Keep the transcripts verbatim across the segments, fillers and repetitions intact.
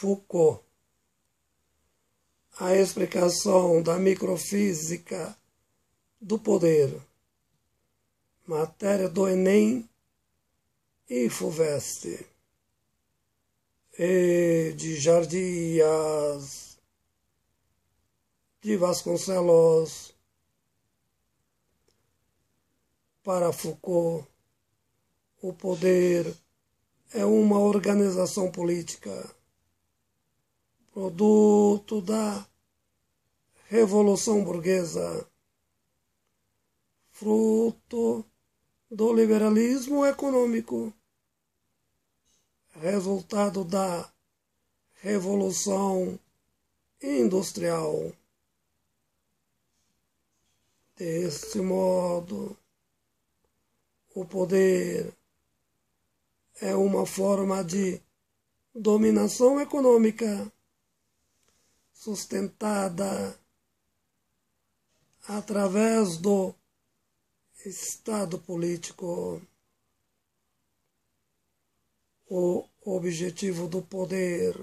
Foucault. A explicação da microfísica do poder. Matéria do Enem e FUVEST. E de Jardias de Vasconcelos. Para Foucault, o poder é uma organização política, produto da Revolução Burguesa, fruto do liberalismo econômico, resultado da Revolução Industrial. Deste modo, o poder é uma forma de dominação econômica sustentada através do Estado político. O objetivo do poder,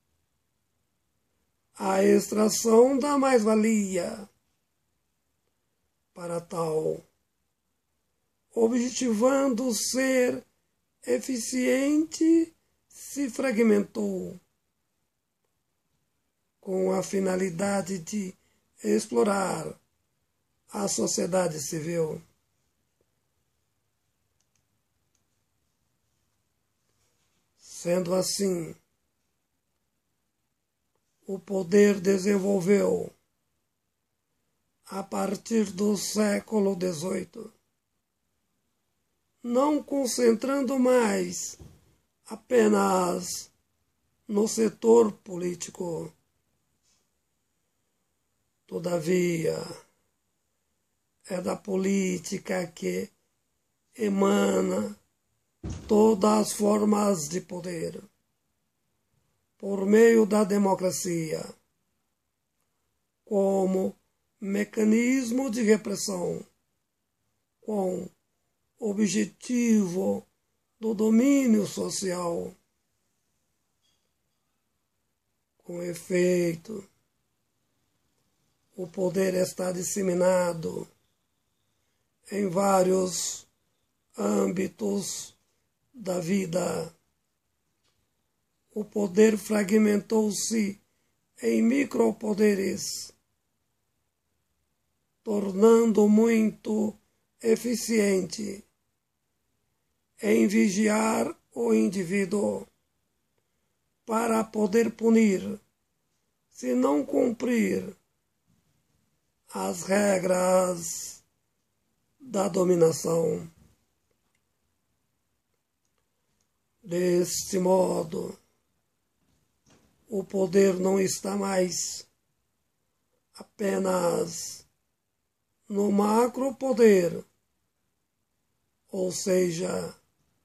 a extração da mais-valia. Para tal, objetivando ser eficiente, se fragmentou com a finalidade de explorar a sociedade civil. Sendo assim, o poder desenvolveu, a partir do século dezoito, não concentrando mais apenas no setor político. Todavia, é da política que emana todas as formas de poder, por meio da democracia, como mecanismo de repressão, com objetivo do domínio social. Com efeito, o poder está disseminado em vários âmbitos da vida. O poder fragmentou-se em micropoderes, tornando muito eficiente em vigiar o indivíduo para poder punir, se não cumprir as regras da dominação. Deste modo, o poder não está mais apenas no macropoder, ou seja,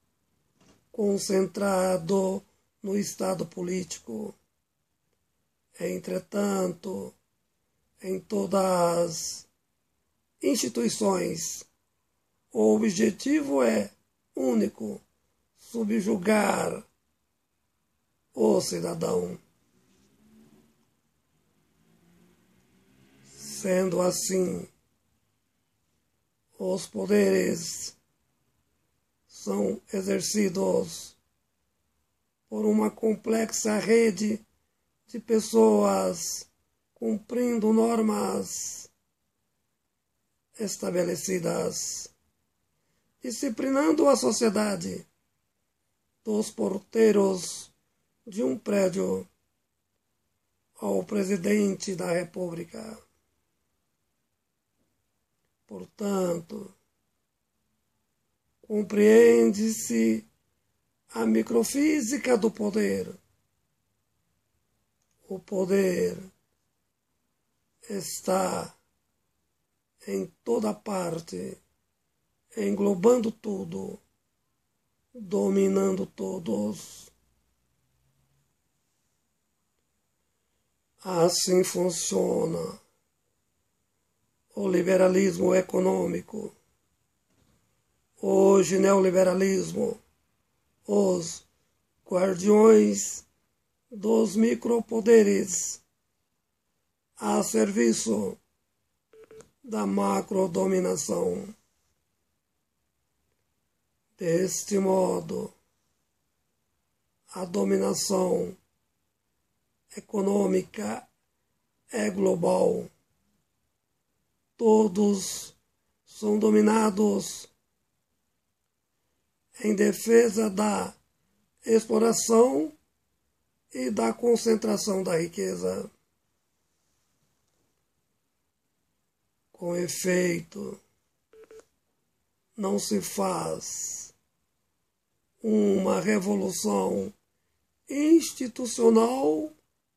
concentrado no Estado político. Entretanto, em todas as instituições, o objetivo é único: subjugar o cidadão. Sendo assim, os poderes são exercidos por uma complexa rede de pessoas cumprindo normas estabelecidas, disciplinando a sociedade, dos porteiros de um prédio ao presidente da República. Portanto, compreende-se a microfísica do poder. O poder está em toda parte, englobando tudo, dominando todos. Assim funciona o liberalismo econômico. Hoje, neoliberalismo, os guardiões dos micropoderes a serviço da macrodominação. Deste modo, a dominação econômica é global. Todos são dominados em defesa da exploração e da concentração da riqueza. Com efeito, não se faz uma revolução institucional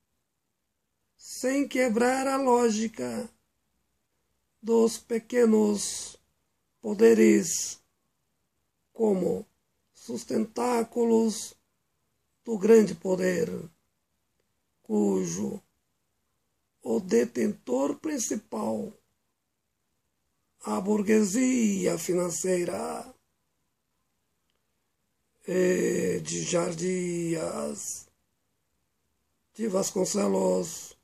sem quebrar a lógica dos pequenos poderes como sustentáculos do grande poder, cujo o detentor principal, a burguesia financeira, e de Jardias de Vasconcelos